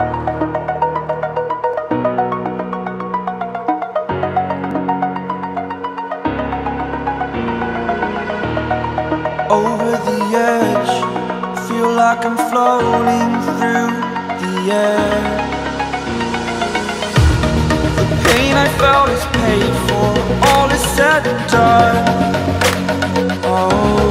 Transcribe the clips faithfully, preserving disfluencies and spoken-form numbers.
Over the edge, feel like I'm floating through the air. The pain I felt is paid for, all is said and done. Oh,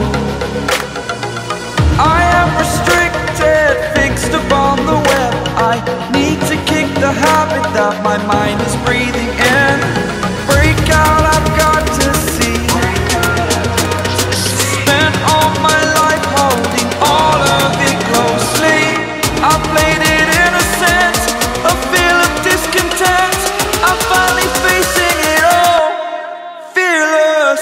I am restricted, fixed upon the web. I need to kick the habit that my mind is breathing in. Break out, I've got to see. Spent all my life holding all of it closely. I played it innocent, a feel of discontent. I'm finally facing it all, fearless.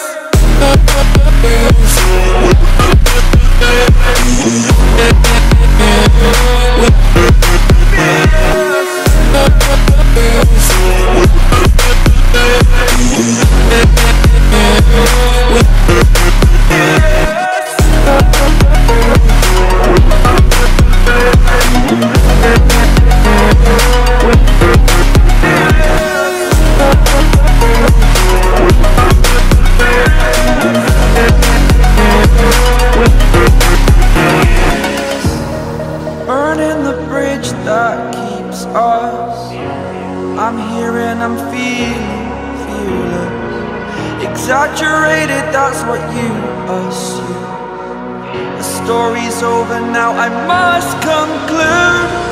Burning the bridge that keeps us. I'm here and I'm feeling fearless. Exaggerated, that's what you assume. The story's over now, I must conclude.